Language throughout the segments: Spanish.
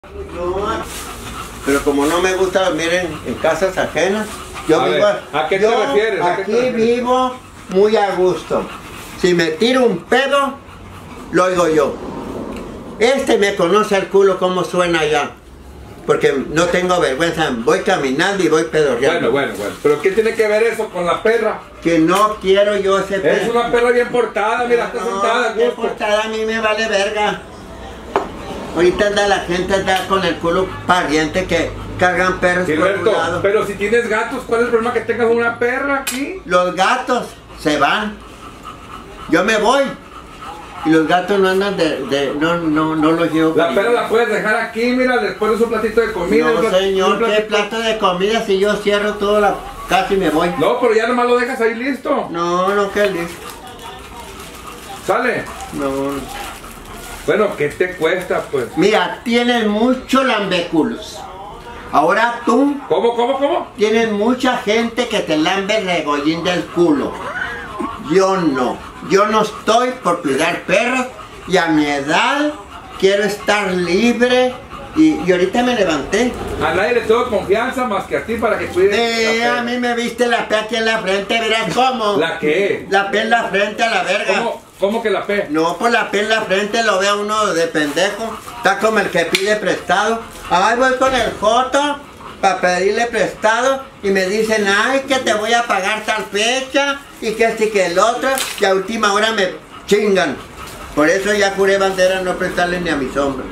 No, pero como no me gusta dormir en casas ajenas, yo vivo, ¿a qué te refieres? Aquí vivo muy a gusto. Si me tiro un pedo, lo oigo yo. Este me conoce el culo cómo suena allá. Porque no tengo vergüenza, voy caminando y voy pedorreando. Bueno. ¿Pero qué tiene que ver eso con la perra? Que no quiero yo ese perro. Es una perra bien portada, mira, está sentada. Bien portada, a mí me vale verga. Ahorita la gente anda con el culo pariente que cargan perros por un lado. Pero si tienes gatos, ¿cuál es el problema que tengas una perra aquí? Los gatos se van. Yo me voy. Y los gatos no andan no los llevo. La perra la puedes dejar aquí, mira, después de su platito de comida. No, señor, ¿qué plato de comida si yo cierro toda la casa y me voy? No, pero ya nomás lo dejas ahí listo. No, que listo. ¿Sale? No. Bueno, ¿qué te cuesta, pues? Mira, tienes mucho lambeculos. Ahora tú... ¿Cómo? Tienes mucha gente que te lambe el regollín del culo. Yo no. Yo no estoy por cuidar perros y a mi edad quiero estar libre y ahorita me levanté. A nadie le tengo confianza más que a ti para que cuides. A mí me viste la P aquí en la frente, verás cómo. ¿La qué? La P en la frente a la verga. ¿Cómo que la P? No, pues la P en la frente lo ve a uno de pendejo. Está como el que pide prestado. Ay, voy con el joto para pedirle prestado y me dicen, ay, que te voy a pagar tal fecha y que este y que el otro, y a última hora me chingan. Por eso ya juré bandera no prestarle ni a mis hombres.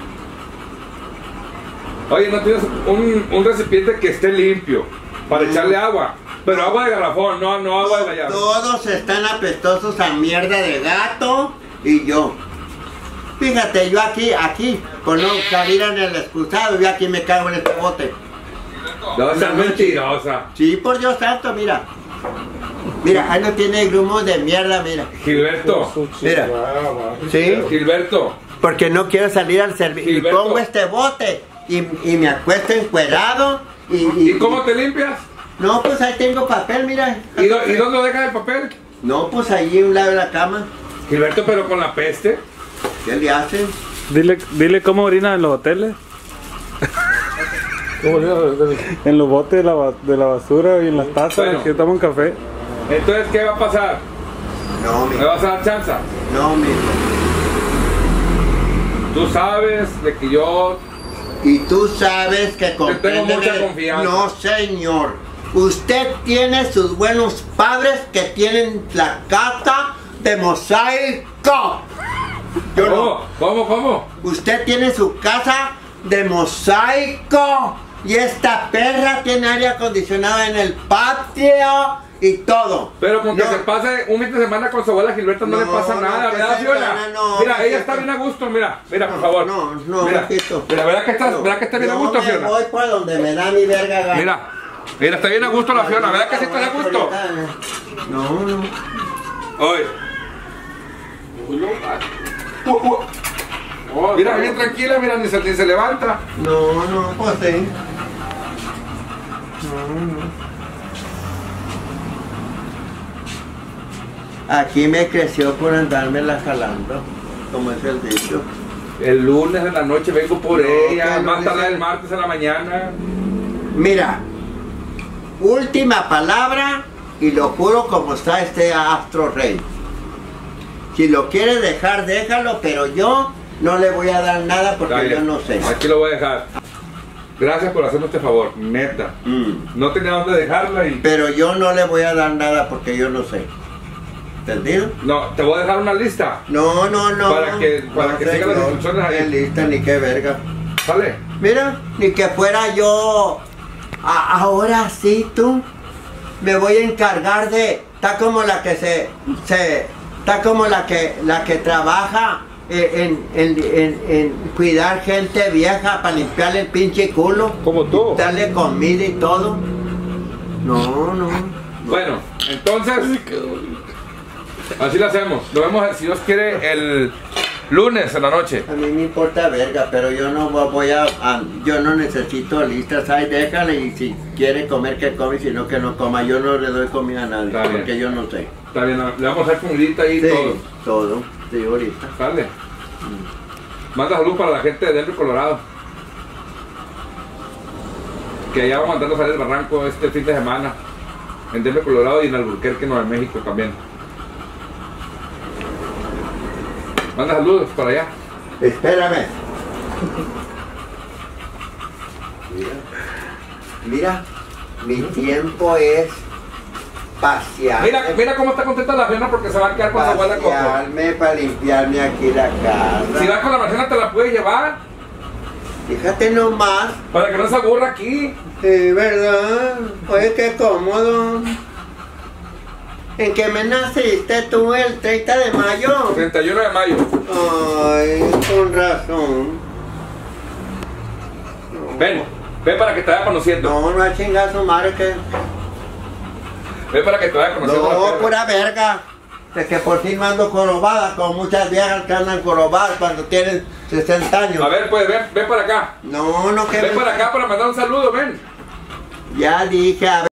Oye, ¿no tienes un recipiente que esté limpio para echarle agua? Pero agua de garrafón, no agua de la llave. Todos están apestosos a mierda de gato y yo. Fíjate, yo aquí, por no salir en el excusado, yo aquí me cago en este bote. No, estás mentirosa. Sí, por Dios santo, mira. Mira, ahí no tiene grumos de mierda, mira. Gilberto. Mira. Sí. Gilberto. Porque no quiero salir al servicio. Y pongo este bote y me acuesto encuerado. ¿Y cómo te limpias? No, pues ahí tengo papel, mira. ¿Y dónde lo dejas el papel? No, pues ahí a un lado de la cama. Gilberto, pero con la peste. ¿Qué le hacen? Dile cómo orina en los hoteles. En los botes de la basura y en las tazas que toman café. Entonces, ¿qué va a pasar? No, ¿Me mijo. vas a dar chance? No, mijo. Tú sabes de que yo... Y tú sabes que tengo mucha confianza. No, señor. Usted tiene sus buenos padres que tienen la casa de mosaico. Yo no. ¿Cómo? Usted tiene su casa de mosaico. Y esta perra tiene aire acondicionado en el patio y todo. Pero con que se pase un fin de semana con su abuela Gilberto no le pasa nada, ¿verdad, Fiona? Mira, ella está bien a gusto, mira, por favor. No, mira, ¿verdad que está bien a gusto, Fiona? Yo voy por donde me da mi verga gana. Mira, está bien a gusto la Fiona, ¿verdad que sí está a gusto? No. Oye. Mira, bien tranquila, mira, ni se levanta. No, pues sí. Aquí me creció por andármela jalando, como es el dicho. El lunes en la noche vengo por ella, más tarde el martes en la mañana. Mira, última palabra y lo juro como está este astro rey. Si lo quieres dejar, déjalo, pero yo no le voy a dar nada porque yo no sé. Aquí lo voy a dejar. Gracias por hacerme este favor, neta. No tenía dónde dejarla y... Pero yo no le voy a dar nada porque yo no sé. ¿Entendido? No, te voy a dejar una lista. No. Para que siga las instrucciones ahí. Qué lista, ni qué verga. ¿Sale? Mira, ni que fuera yo. Ahora sí, tú. Me voy a encargar de... Está como la que está como la que trabaja en cuidar gente vieja para limpiarle el pinche culo. Como tú. Darle comida y todo. No. Bueno, entonces, así lo hacemos. Lo vemos, si Dios quiere, el lunes en la noche. A mí me importa verga, pero yo no yo no necesito listas. Ay, déjale y si quiere comer que come y si no que no coma. Yo no le doy comida a nadie porque yo no sé. Está bien, le vamos a hacer comidita ahí y Sí, todo. Sí, ahorita. Sale. Manda salud para la gente de Denver, Colorado. que allá vamos a andar a salir del barranco este fin de semana. En Denver, Colorado y en Albuquerque, Nuevo México también. Manda saludos para allá. Espérame. Mira, mi tiempo es pasear. Mira cómo está contenta la Fiona porque se va a quedar con su abuela Coco. Pasearme para limpiarme aquí la casa. Si vas con la Marcela te la puedes llevar. Fíjate nomás. Para que no se aburra aquí. Sí, ¿verdad? Oye, qué cómodo. ¿En qué me naciste tú el 30 de mayo? 31 de mayo. Ay, con razón. Ven para que te vaya conociendo. No hay chingazo madre que... Ven para que te vaya conociendo. No, pura verga. Es que por fin no ando jorobada, con muchas viejas que andan jorobadas cuando tienen 60 años. A ver, pues, ven para acá. No, que... Ven para acá para mandar un saludo, ven. Ya dije, a ver.